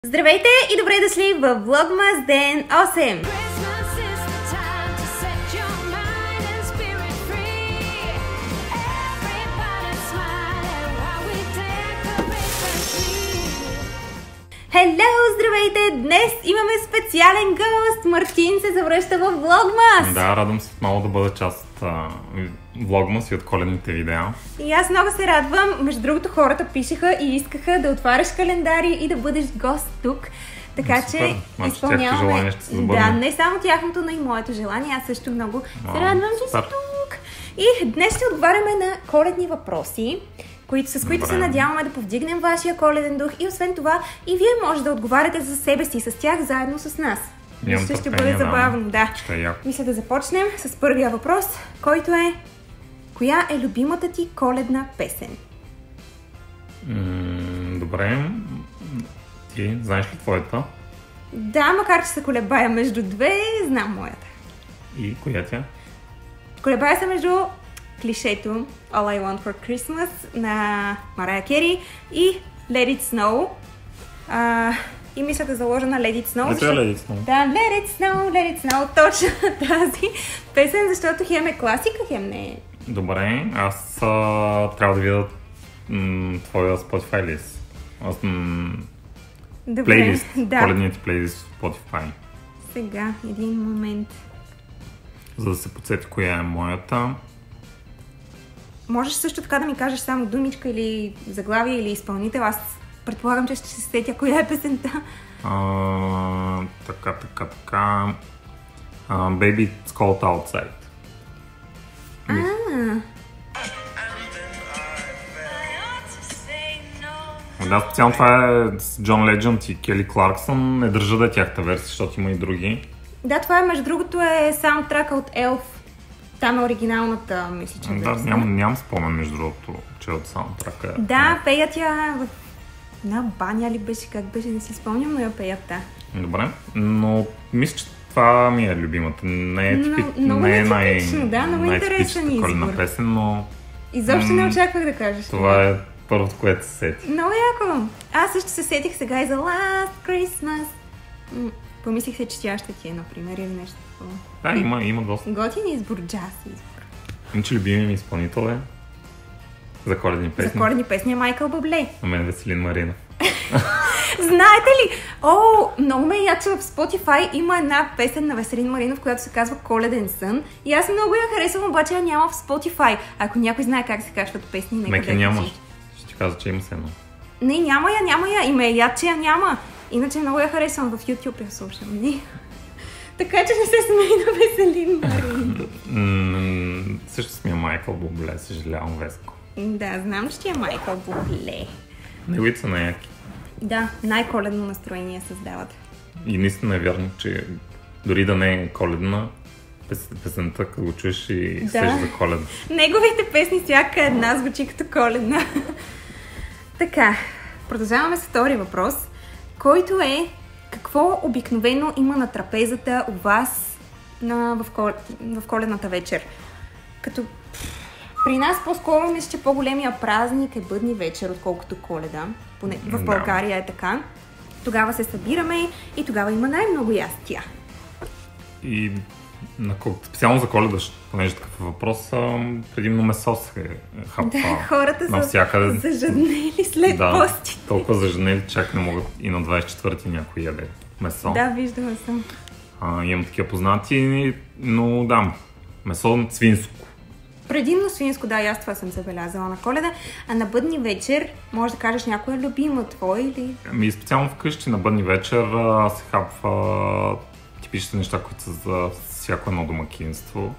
Здравейте и добре дошли в Vlogmas ден 8! Хело, здравейте! Днес имаме специален гост! Мартин се завръща в Vlogmas! Да, радвам се отново да бъда част от Vlogmas и от коледните видеа. И аз много се радвам. Между другото, хората пишеха и искаха да отваряш календари и да бъдеш гост тук. Така че изпълняваме. Да, не само тяхното, но и моето желание. Аз също много се радвам, че си тук. И днес ще отговаряме на коледни въпроси, с които се надяваме да повдигнем вашия коледен дух и освен това и вие може да отговаряте за себе си с тях заедно с нас. Мисля, ще бъде забавно. Да. Мисля да започнем с първия въпрос, който е: коя е любимата ти коледна песен? Добре. Ти знаеш ли твоята? Да, макар че се колебая между две, знам моята. И коя тя? Колебая се между клишето All I Want for Christmas на Марая Кери и Let It Snow. И мисля да заложа на Let It Snow. Ето е Let It Snow. Да, Let It Snow, Let It Snow, точно тази песен, защото хем е класика, хем не е. Добре, аз трябва да видя твоя Spotify лист. Плейлист, коледният плейлист в Spotify. Сега, един момент. За да се подсети коя е моята. Можеш също така да ми кажеш само думичка или заглавие или изпълнител. Аз предполагам, че ще се сетя коя е песента. Така. Baby It's Cold Outside. Да, специално това е с Джон Леджънд и Кели Кларксън. Не държа да е тяхта версия, защото има и други. Да, това е, между другото, е саундтрака от Elf. Там е оригиналната, мисля, че да, нямам спомен, между другото, че от саундтрака. Да, пеят я в една баня ли беше, как беше, не си спомням, но я пеят, да. Добре, но мисля, че това ми е любимата. Не е най-типичната коледна песен, но... Изобщо не очаквах да кажеш. Това е първото, което се сети. Много яко! Аз също се сетих сега и за Last Christmas. Помислих се, че тя ще ти е, например, или нещо такова. Да, има доста. Готин избор, джаз избор. Иначе любимият ми изпълнител е за коледни песни. За коледни песни е Майкъл Бабле. На мен Веселин Маринов. Знаете ли? Много ме яд, че в Spotify има една песен на Веселин Маринов, която се казва Коледен сън. И аз много я харесвам, обаче я няма в Spotify. Ако някой знае как се качват песни, нека да няма. Ще ти кажа, че има се едно. Не, няма я. И ме е яд, че я няма. Иначе много я харесвам, в YouTube я слушам. Така че не се смей на Веселин Маринов. Също сме Майкъл Бубле, съжалявам, Веско. Да, знам, че ти е Майкъл Бубле. Неговите са най-яки. Да, най-коледно настроение създават. И наистина е вярно, че дори да не е коледна, песента, като го чуеш и сеш за коледа. Неговите песни всяка една звучи като коледна. Така, продължаваме с втори въпрос, който е: какво обикновено има на трапезата у вас в коледната вечер? Като при нас по-скоро мисля, че по-големия празник е бъдни вечер, отколкото Коледа. Поне в България е така. Тогава се събираме и тогава има най-много ястия. И специално за Коледа, понеже такъв въпрос, предимно месо се хапва. Да, хората навсякъде. са зажаднели след постите. Толкова зажаднели, чак не могат и на 24-ти някой яде месо. Да, виждала съм. Имам такива познати, но да, месо свинско. Предимно свинско, да, и аз това съм забелязала на Коледа. А на бъдни вечер, може да кажеш някоя любима твой или? Специално вкъщи на бъдни вечер се хапва типичните неща, които са за всяко едно домакинство.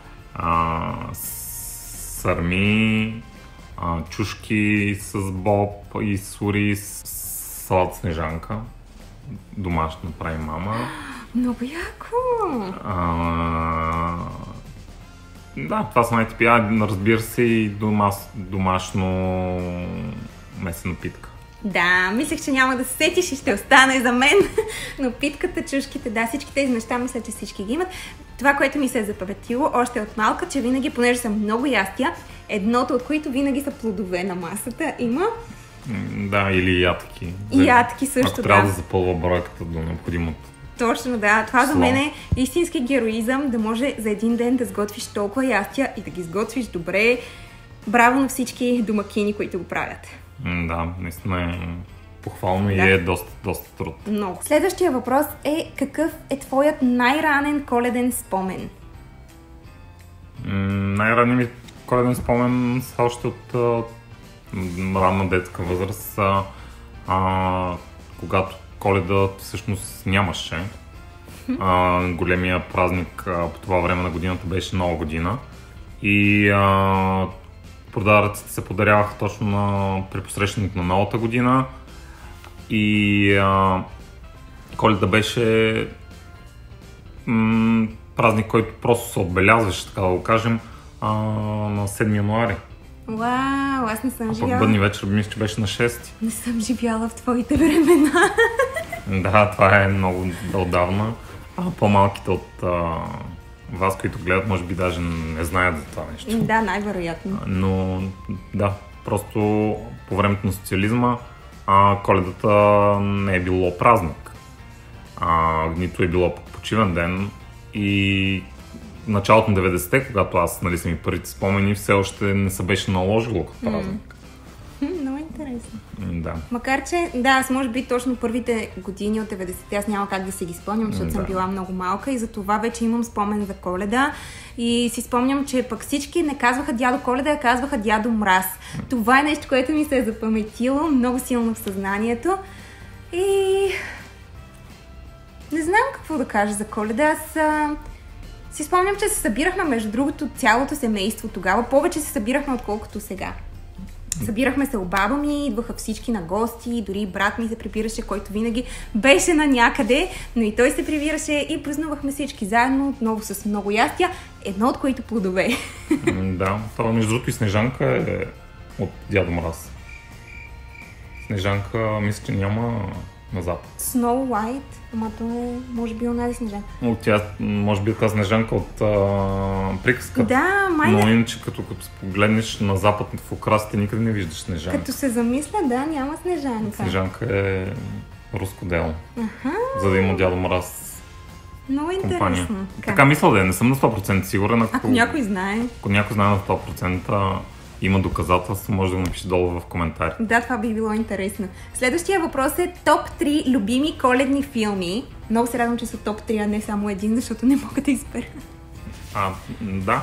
Сърми, чушки с боб и сури, салат снежанка. Домашно прави мама. Много яко! Да, това са най-типи. Разбира се и домашно месена питка. Да, мислех, че няма да се сетиш и ще остане за мен. Но питката, чушките, да, всички тези неща, мисля, че всички ги имат. Това, което ми се е запаметило още от малка, че винаги, понеже са много ястия, едното от които винаги са плодове на масата има. Да, или ятки. И ятки също, ако трябва да запълва бройката до необходимото. Точно, да. Това за мен е истински героизъм, да може за един ден да сготвиш толкова ястия и да ги сготвиш добре. Браво на всички домакини, които го правят. Да, наистина е похвално и е доста труд. Много. Следващия въпрос е: какъв е твоят най-ранен коледен спомен? Най-ранен ми коледен спомен са още от ранна детска възраст, когато Коледа всъщност нямаше. Големия празник по това време на годината беше Нова година и подаръците се подаряваха точно при посрещането на Новата година и Коледа беше празник, който просто се отбелязваше, така да го кажем, на 7 януари. Вау, аз не съм живяла. Пък бъдни вечер, мисля, че беше на 6. Не съм живяла в твоите времена. Да, това е много отдавна. По-малките от вас, които гледат, може би даже не знаят за това нещо. Да, най-вероятно. Но да, просто по времето на социализма Коледата не е било празник. Нито е било почивен ден и началото на 90-те, когато аз са ми първите спомени, все още не се беше наложило като празник. Много интересно. Да. Макар че, да, аз може би точно първите години от 90-те аз няма как да си ги спомням, защото съм била много малка и за това вече имам спомен за Коледа. И си спомням, че пък всички не казваха Дядо Коледа, а казваха Дядо Мраз. Това е нещо, което ми се е запаметило много силно в съзнанието. И не знам какво да кажа за Коледа. Аз си спомням, че се събирахме, между другото, цялото семейство тогава. Повече се събирахме, отколкото сега. Събирахме се у баба ми, идваха всички на гости, дори брат ми се прибираше, който винаги беше на някъде, но и той се прибираше и празнувахме всички заедно, отново с много ястия, едно от които плодове. Да, това между другото и Снежанка е от Дядо Мраз. Снежанка, мисля, че няма на запад. Snow White, ама то е, може би, онази Снежанка. Тя, може би, така Снежанка от приказката. Да, май. Но иначе, като погледнеш на запад в украсите, никъде не виждаш Снежанка. Като се замисля, да, няма Снежанка. Снежанка е руско дело. За да има Дядо Мраз. Много интересно. Така мисля да е, не съм на 100% сигурен. Ако някой знае. Ако някой знае на 100%, има доказателства, може да го напише долу в коментари. Да, това би било интересно. Следващия въпрос е топ 3 любими коледни филми. Много се радвам, че са топ 3, а не само един, защото не мога да избера. Да.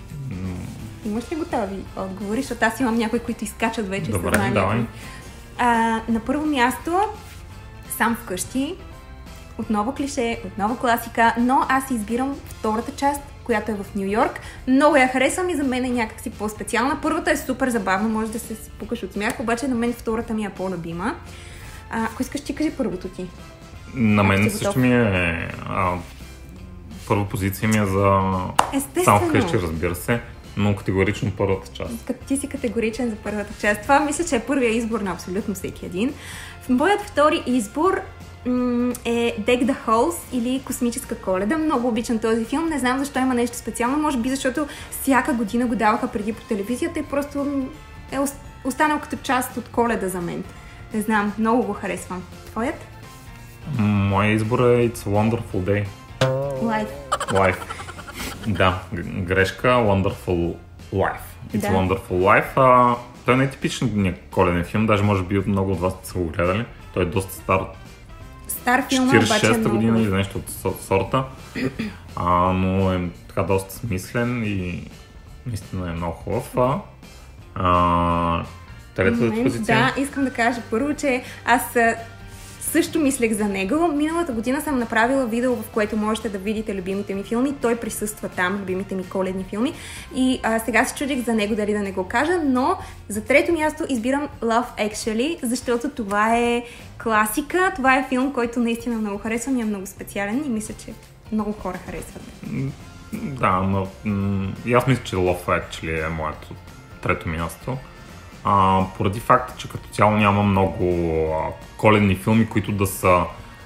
Имаш ли готови отговори? Защото аз имам някои, които изкачат вече. Добре, давай. На първо място Сам вкъщи. Отново клише, отново класика, но аз избирам втората част, която е в Ню Йорк. Много я харесвам и за мен е някакси по-специална. Първата е супер забавна, може да се спукаш от смях, обаче на мен втората ми е по-любима. Ако искаш, ти кажи първото ти. На мен също ми е... първа позиция ми е за Сам вкъщи, разбира се, но категорично първата част. Ти си категоричен за първата част. Това мисля, че е първия избор на абсолютно всеки един. Моят втори избор е Deck the Halls или Космическа Коледа. Много обичам този филм. Не знам защо има нещо специално. Може би защото всяка година го даваха преди по телевизията и просто е останал като част от Коледа за мен. Не знам, много го харесвам. Твоят? Моя избор е It's a Wonderful Day. Life. Да, грешка. Wonderful Life. It's a Wonderful Life. Той не е типичен коледен филм. Даже може би много от вас са го гледали. Той е доста стар филм, обаче 46-та година или нещо от сорта, но е така доста смислен и наистина е много хубав. Третата позиция? Да, искам да кажа първо, че аз също мислех за него. Миналата година съм направила видео, в което можете да видите любимите ми филми. Той присъства там, любимите ми коледни филми. И сега се чудих за него дали да не го кажа, но за трето място избирам Love Actually, защото това е класика. Това е филм, който наистина много харесвам и е много специален и мисля, че много хора харесват. Да, но и аз мисля, че Love Actually е моето трето място. Поради факта, че като цяло няма много коледни филми, които да са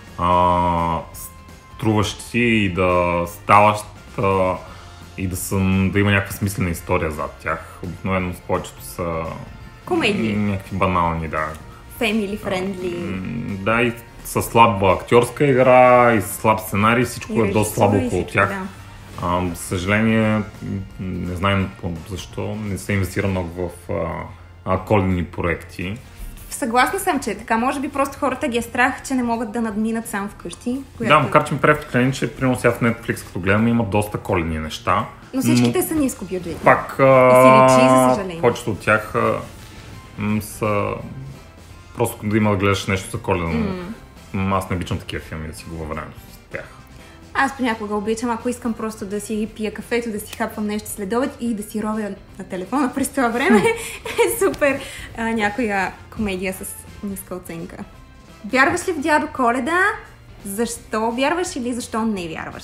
струващи и да стават и да има някаква смислена история зад тях. Обикновено в повечето са комедии. Някакви банални, да. family friendly. Да, и с слаба актьорска игра, и с слаб сценарий, всичко е доста слабо около тях. Да. За съжаление, не знаем защо не се инвестира много в коледни проекти. Съгласна съм, че така. Може би просто хората ги е страх, че не могат да надминат сам вкъщи. Да, макар че ми прави впечатление, че примерно сега в Netflix, като гледаме, има доста коледни неща. Но всичките са ниско бюджетни. Пак, и си личи, за съжаление. Повечето от тях са просто да има да гледаш нещо за Коледа. Аз не обичам такива филми да си губя времето с тях. Аз понякога обичам, ако искам просто да си пия кафето, да си хапвам нещо след обед и да си ровя на телефона през това време. Е супер някоя комедия с ниска оценка. Вярваш ли в Дядо Коледа? Защо вярваш или защо не вярваш?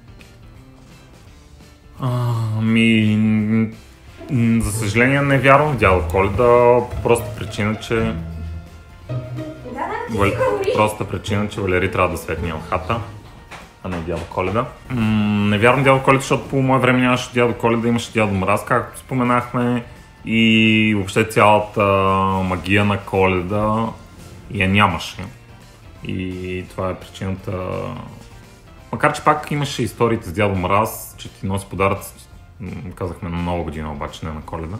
За съжаление не вярвам в Дядо Коледа, по простата причина, че Валери трябва да светне елхата, а не Дядо Коледа. Не вярвам в Дядо Коледа, защото по мое време нямаше Дядо Коледа, имаше Дядо Мраз, както споменахме, и въобще цялата магия на Коледа я нямаше. И това е причината. Макар че пак имаше историите с Дядо Мраз, че ти носи подаръци, казахме на Нова година, обаче не на Коледа.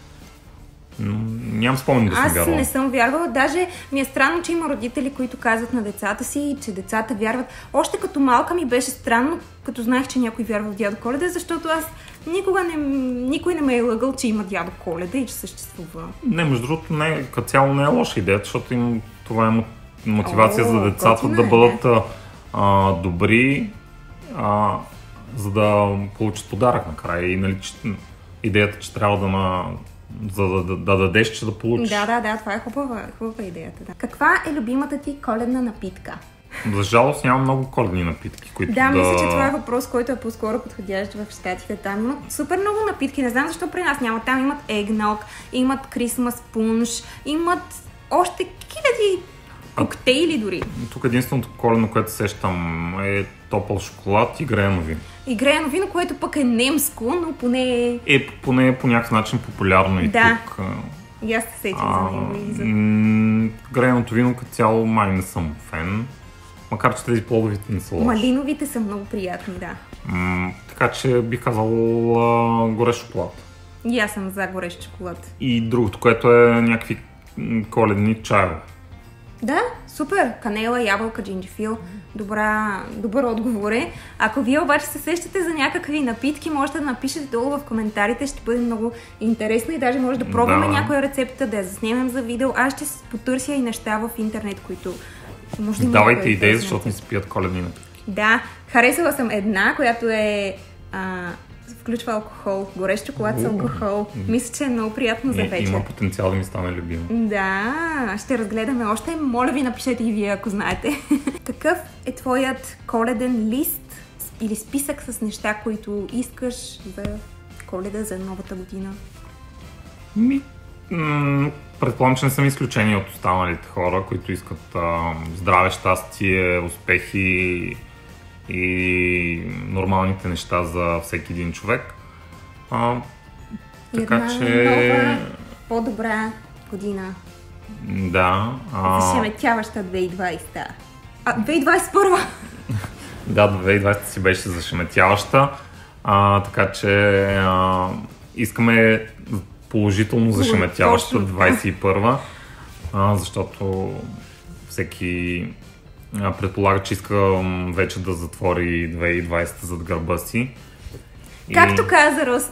Нямам спомен да съм вярвала. Аз не съм вярвала. Даже ми е странно, че има родители, които казват на децата си, че децата вярват. Още като малка ми беше странно, като знаех, че някой вярва в Дядо Коледа, защото аз никой не ме е лъгал, че има Дядо Коледа и че съществува. Не, между другото, като цяло не е лоша идея, защото това е мотивация за децата да бъдат добри, за да получат подарък накрая. И нали, идеята, че трябва да дадеш, че да получиш. Да, това е хубава идеята. Да. Каква е любимата ти коледна напитка? За жалост няма много коледни напитки, които мисля, че това е въпрос, който е по-скоро подходящ в щатите. Там имат супер много напитки. Не знам защо при нас няма. Там имат eggnog, имат Christmas punch, имат още хиляди коктейли дори. Тук единственото коледно, което сещам, е топъл шоколад и греено вино. И греено вино, което пък е немско, но поне поне по някакъв начин популярно и тук. И аз се сетим за него. Грееното вино като цяло май не съм фен. Макар че тези плодовите не са лоши. Малиновите са много приятни, да. Така че бих казал горещ шоколад. И аз съм за горещ шоколад. И другото, което е някакви коледни чайове. Да, супер! Канела, ябълка, джинджифил. Добър отговор е. Ако вие обаче се сещате за някакви напитки, можете да напишете долу в коментарите, ще бъде много интересно и даже може да пробваме някоя рецепта, да я заснемем за видео. Аз ще потърся и неща в интернет, които може да има. Давайте идеи, защото не се пият коледни напитки. Да, харесала съм една, която е включва алкохол, горещ шоколад с алкохол. Мисля, че е много приятно за вечер. Има потенциал да ми стане любимо. Да, ще разгледаме още. Моля ви, напишете и вие, ако знаете. Какъв е твоят коледен лист или списък с неща, които искаш за Коледа, за новата година? Предполагам, че не съм изключение от останалите хора, които искат здраве, щастие, успехи и нормалните неща за всеки един човек. Така че... нова, по-добра година. Да. Зашеметяваща 2020. 2021! Да, 2020 си беше зашеметяваща. Така че искаме положително зашеметяваща 2021, защото всеки предполага, че иска вече да затвори 2020 зад гърба си. Както каза Рос,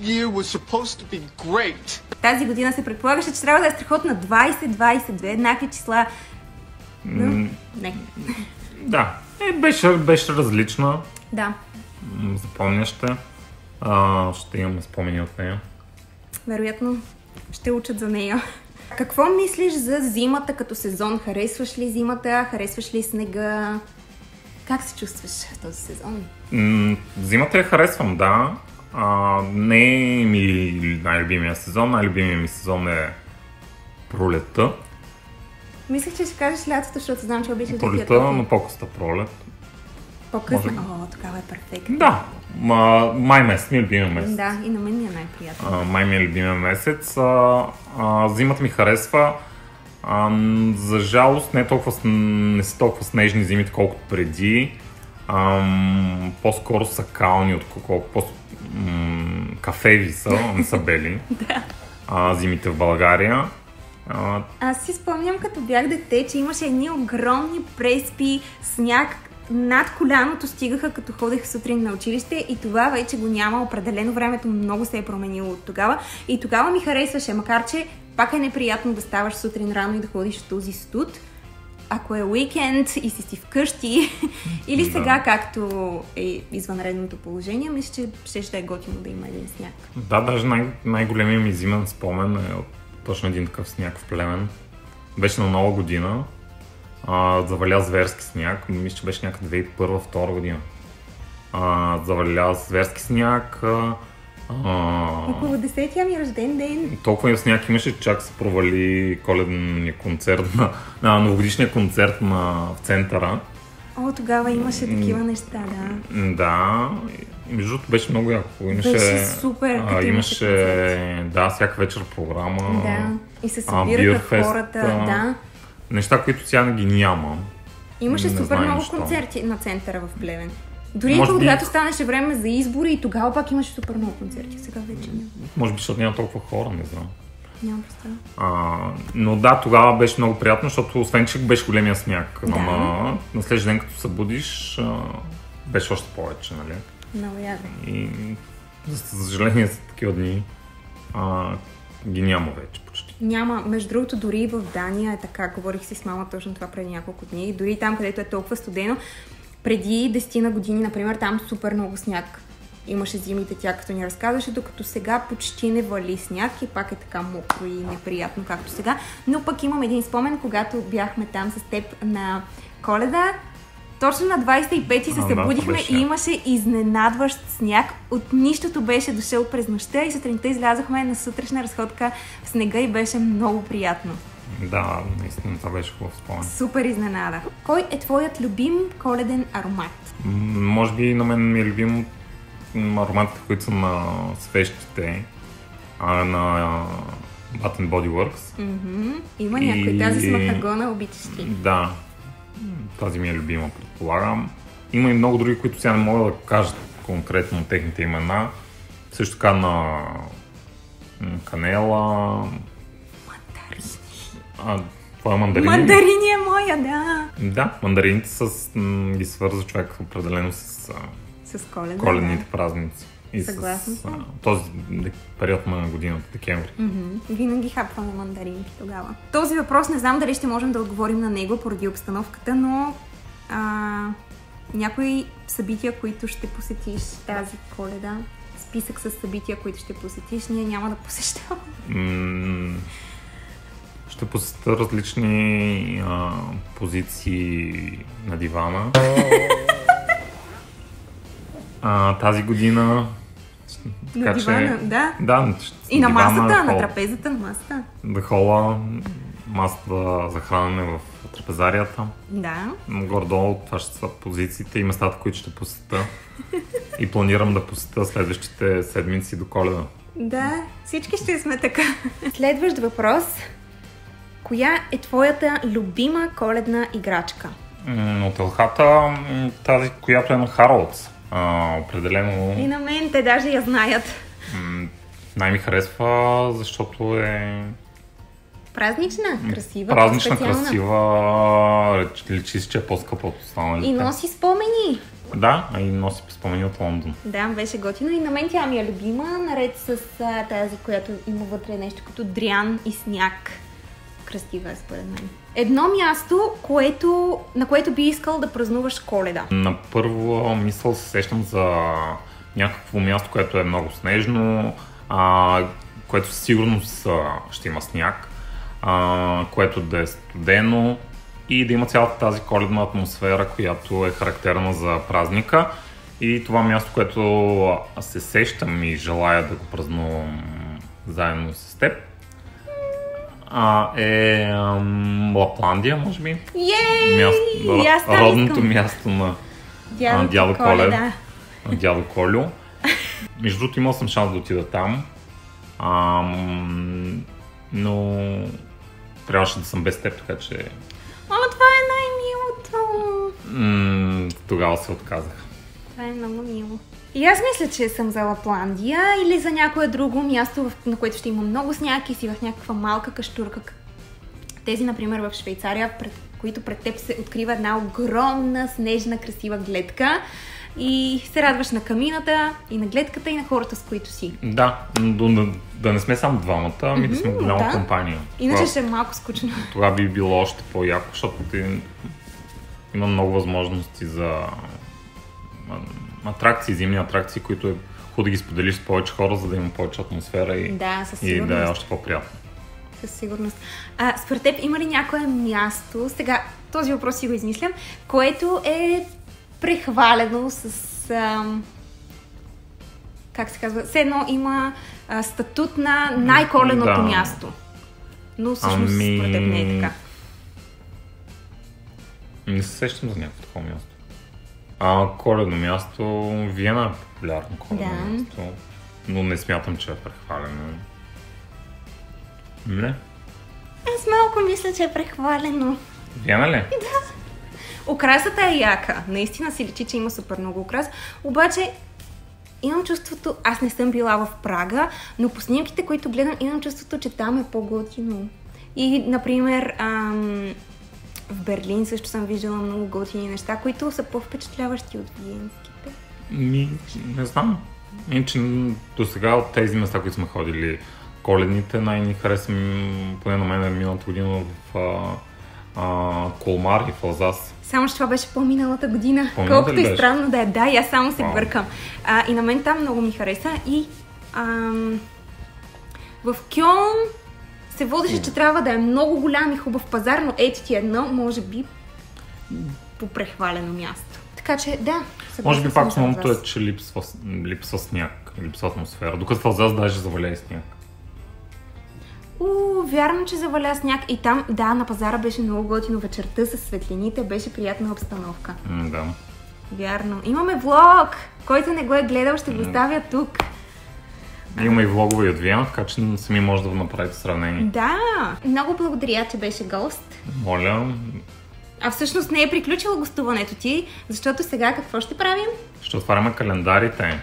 тази година се предполагаше, че трябва да е страхотна 2022, еднакви числа. Не. Да, беше различна. Да. Запомняща. Ще имаме спомени от нея. Вероятно ще учат за нея. Какво мислиш за зимата като сезон? Харесваш ли зимата? Харесваш ли снега? Как се чувстваш в този сезон? Зимата я харесвам, да. Не е ми най-любимия сезон. Най-любимия ми сезон е пролетта. Мислех, че ще кажеш лятото, защото знам, че обичаш да пролетта, но по-късна пролет. По-късна? Тогава е перфектно. Да. Май месец ми е любимия месец. Да, и на мен ми е най-приятно. Май ми е любимия месец. Зимата ми харесва. За жалост не са толкова снежни зимите, колкото преди. По-скоро са кални, отколкото кафеви са, не са бели. Зимите в България. Аз си спомням, като бях дете, че имаше едни огромни преспи, сняг над коляното стигаха, като ходех сутрин на училище, и това вече го няма. Определено времето много се е променило от тогава. И тогава ми харесваше, макар че пак е неприятно да ставаш сутрин рано и да ходиш в този студ. Ако е уикенд и си вкъщи, или сега, както е извънредното положение, мисля, че ще е готино да има един сняг. Да, даже най-големия ми зимен спомен е точно един такъв сняг в Плевен. Беше на Нова година. Заваля зверски сняг. Мисля, че беше някъде 2001-2002 година. Заваля зверски сняг. Около 10-я ми рожден ден. Толкова сняг имаше, чак се провали коледния концерт, новогодишния концерт в центъра. Тогава имаше такива неща, да. Да, между другото беше много яко. Беше супер. Имаше, всяка вечер програма. Да, и се събираха хората, да. Неща, които сега ги няма. Имаше супер много концерти на центъра в Плевен. Дори когато станеше време за избори, и тогава пак имаше супер много концерти. Сега вече няма. Може би, защото няма толкова хора, не знам. Няма представа. Но да, тогава беше много приятно, защото освен, че беше големия сняг. Да. На следващия ден, като се будиш, беше още повече, нали? Много яко. И за съжаление за такива дни ги няма вече почти. Няма. Между другото, дори и в Дания е така. Говорих си с мама точно това преди няколко дни. Дори там, където е толкова студено, преди 10 на години, например, там супер много сняг имаше зимите, тя като ни разказваше, докато сега почти не вали сняг и пак е така мокро и неприятно, както сега. Но пък имам един спомен, когато бяхме там с теб на Коледа. Точно на 25-ти се събудихме и имаше изненадващ сняг. От нищото беше дошъл през нощта и сутринта излязохме на сутрешна разходка в снега и беше много приятно. Да, наистина това беше хубав спомен. Супер изненада. Кой е твоят любим коледен аромат? Може би на мен ми е любим ароматите, които са на свещите, на Bath & Body Works. Има някой. Тази с махагона обичаш ли? Да, тази ми е любима, предполагам. Има и много други, които сега не мога да кажа конкретно техните имена. Също така на канела. Това е мандарини. Мандарини е моя, да. Да, мандарините ги свързва човек определено с коледните празници. И съгласна с този период на годината, декември. Винаги хапваме мандаринки тогава. Този въпрос не знам дали ще можем да отговорим на него поради обстановката, но някои събития, които ще посетиш тази Коледа, списък с събития, които ще посетиш, ние няма да посещаваме. Ще посетя различни позиции на дивана. Тази година... На дивана, да? Да. И на масата, на трапезата, на масата. Да хола, масата за хранене в трапезарията. Да. Горе-долу това ще са позициите и местата, които ще посетя. И планирам да посетя следващите седмици до Коледа. Да, всички ще сме така. Следващ въпрос. Коя е твоята любима коледна играчка? От елхата, тази, която е на Харолдс. Определено... И на мен, те даже я знаят. Най-ми харесва, защото е... Празнична, красива, празнична, специална. Красива, личи си, че е по-скъпа от останалите. И носи спомени. Да, и носи спомени от Лондон. Да, беше готино и на мен тя ми е любима, наред с тази, която има вътре нещо като дрян и сняг. Красива е според мен. Едно място, на което би искал да празнуваш Коледа. На първо мисъл се сещам за някакво място, което е много снежно, което със сигурност ще има сняг, което да е студено и да има цялата тази коледна атмосфера, която е характерна за празника. И това място, което се сещам и желая да го празнувам заедно с теб, е Лапландия, може би. Родното място на дядо Коле. Да. Дядо Колю. Между другото, имал съм шанс да отида там. Но трябваше да съм без теб, така че... О, това е най-милото! Тогава се отказах. Това е много мило. И аз мисля, че съм за Лапландия или за някое друго място, на което ще има много сняг и си в някаква малка каштурка. Тези, например, в Швейцария, които пред теб се открива една огромна, снежна, красива гледка и се радваш на камината и на гледката и на хората, с които си. Да, да не сме само двамата, ами да сме голяма компания. Иначе ще е малко скучно. Това би било още по-яко, защото има много възможности за атракции, зимни атракции, които е хубаво да ги споделиш с повече хора, за да има повече атмосфера и да е още по-приятно. Със сигурност. Според теб има ли някое място, сега този въпрос си го измислям, което е прехвалено с... как се казва? Все едно има статут на най-коленото място. Но всъщност според теб не е така. Не се сещам за някакво такова място. Коледно място, Виена е популярно коледно място, но не смятам, че е прехвалено. Не? Аз малко мисля, че е прехвалено. Виена ли? Да. Украсата е яка. Наистина си личи, че има супер много украс. Обаче имам чувството, аз не съм била в Прага, но по снимките, които гледам, имам чувството, че там е по-готино. И, например, в Берлин също съм виждала много готини неща, които са по-впечатляващи от виенските. Не знам. Иначе до сега от тези места, които сме ходили, коледните, най-ни харесвам, поне на мен миналата година в Колмар и в Алзас. Само че това беше по-миналата година. Колкото и странно да е. Да, и аз само се бъркам. И на мен там много ми хареса. И в Кьолн се водеше, че трябва да е много голям и хубав пазар, но ето ти едно, може би, по-прехвалено място. Така че, да. Може би пак основното е, че липсва сняг, липсва атмосфера, докато в Алзас даже заваля и сняг. Вярно, че заваля сняг и там, да, на пазара беше много готино вечерта с светлините, беше приятна обстановка. Да. Вярно. Имаме влог, който не го е гледал, ще го оставя тук. Има и влогове и от Виена, така че сами може да го направите сравнение. Да, много благодаря, че беше гост. Моля. А всъщност не е приключило гостуването ти, защото сега какво ще правим? Ще отваряме календарите.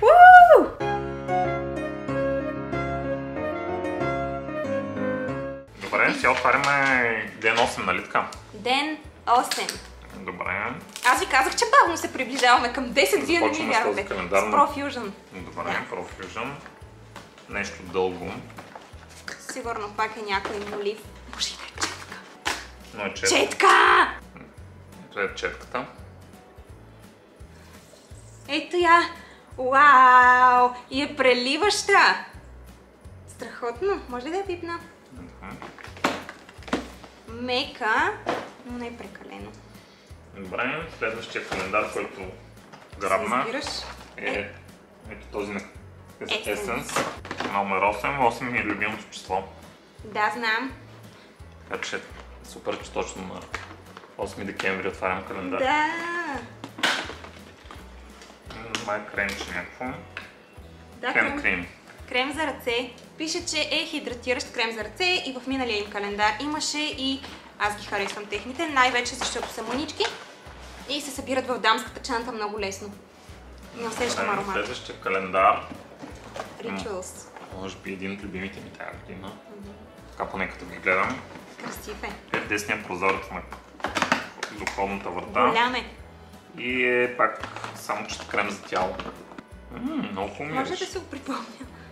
Добре, сега отваряме ден 8, нали така? Ден 8. Добре. Аз ви казах, че бавно се приближаваме към 10, вие не ми вярвате. С ProFusion. Добре, ProFusion. Нещо дълго. Сигурно пак е някой молив. Може и да е четка. Но е четка. Четка! Ето е четката. Ето я! Уау! И е преливаща! Страхотно! Може ли да я пипна? Мека, но не е прекалено. Добре, следващия календар, който грабна е ето този на Essence, номер 8. 8 ми е любимото число. Да, знам. Така че супер, че точно на 8 декември отварям календар. Да. Май кремче някакво. Да, крем. Крем за ръце. Пише, че е хидратиращ крем за ръце и в миналия им календар имаше и аз ги харесвам техните, най-вече защото са мънички и се събират в дамската чанта много лесно. Не усещам аромат. Следващия календар. Rituals. Може би един от любимите ми тази година. Така поне като ги гледам. Красив е. Е десния прозорец на духовната врата. Голям е. И е пак само че крем за тяло. Много хубаво. Може да се го припомня.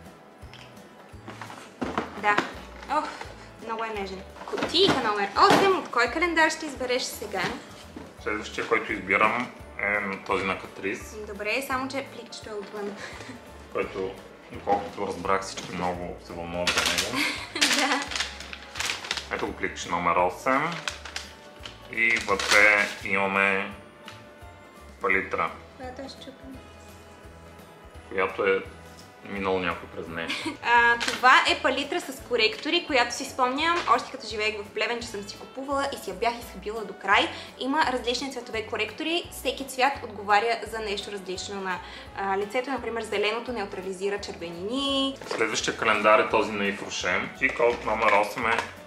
Да. Ох, много е нежен. Кутийка номер 8. От кой календар ще избереш сега? Следващия, който избирам е този на Катрис. Добре, само че пликчето е отвън. Който, доколкото разбрах, всички много се вълнуват за него. Да. Ето го пликче номер 8. И вътре имаме палитра. Която аз чупам. Която е минало някой през нея. Това е палитра с коректори, която си спомням, още като живеех в Плевен, че съм си купувала и си я бях изхабила до край. Има различни цветове коректори, всеки цвят отговаря за нещо различно на лицето. Например, зеленото неутрализира червенини. Следващия календар е този на Ив Роше. И код номер 8 е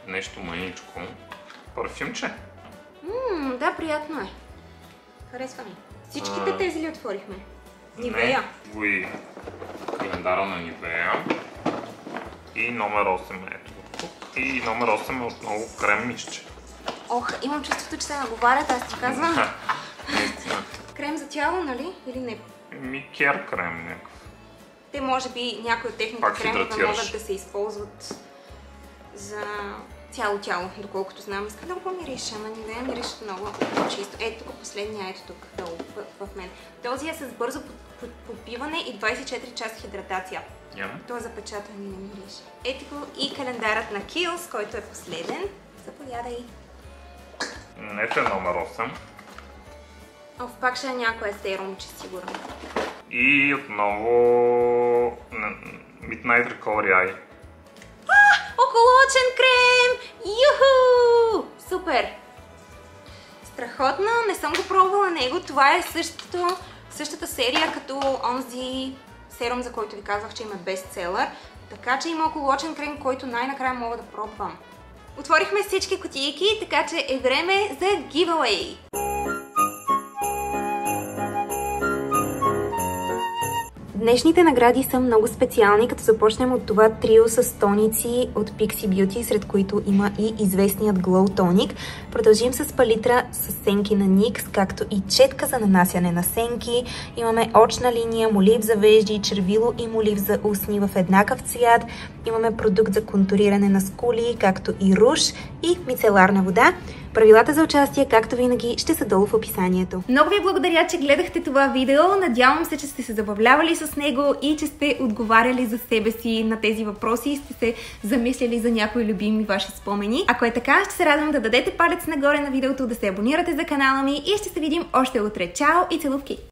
нещо мъничко. Парфюмче. Да, приятно е. Харесва ми. Всичките тези ли отворихме? Нивея. Не, календара на Нивея. И номер 8 е ето тук. И номер 8 е отново крем мишче. Ох, имам чувството, че се наговарят, аз ти казвам. Наистина. Крем за тяло, нали? Или не? Кер крем някакъв. Те може би някои от техните кремове могат да се използват за цяло тяло, доколкото знам. Искам да го помириша, ама Нивея мирише много чисто. Ето тук последния, ето тук, долу в мен. Този е с бързо подпиване и 24 часа хидратация. Той е запечатан и не мирише. Ето го и календарът на Kiehl's, който е последен. Заповядай. Ето е номер 8. Пак ще е някое серумче, сигурно. И отново Midnight Recovery Eye. Околочен крем! Юху! Супер! Страхотно, не съм го пробвала него. Това е същата серия като онзи серум, за който ви казах, че има бестселър. Така че има околочен крем, който най-накрая мога да пробвам. Отворихме всички кутийки, така че е време за giveaway! Днешните награди са много специални, като започнем от това трио с тоници от Pixi Beauty, сред които има и известният Glow Tonic. Продължим с палитра с сенки на NYX, както и четка за нанасяне на сенки. Имаме очна линия, молив за вежди, червило и молив за устни в еднакъв цвят. Имаме продукт за контуриране на скули, както и руж и мицеларна вода. Правилата за участие, както винаги, ще са долу в описанието. Много ви благодаря, че гледахте това видео. Надявам се, че сте се забавлявали с него и че сте отговаряли за себе си на тези въпроси и сте се замисляли за някои любими ваши спомени. Ако е така, ще се радвам да дадете палец нагоре на видеото, да се абонирате за канала ми и ще се видим още утре. Чао и целувки!